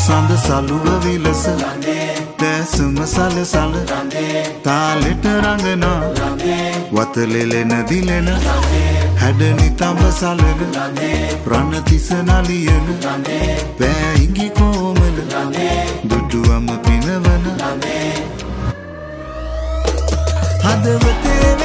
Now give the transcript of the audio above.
සඳ සලුව විලස දැසුම සලසල තාලෙට රඟනා වතලෙලෙන දිලෙන හැඩනි තඹ සලග ප්‍රණතිස නලියන පෑහිඟි කෝමල දුටුවම පිනවන හදවතේ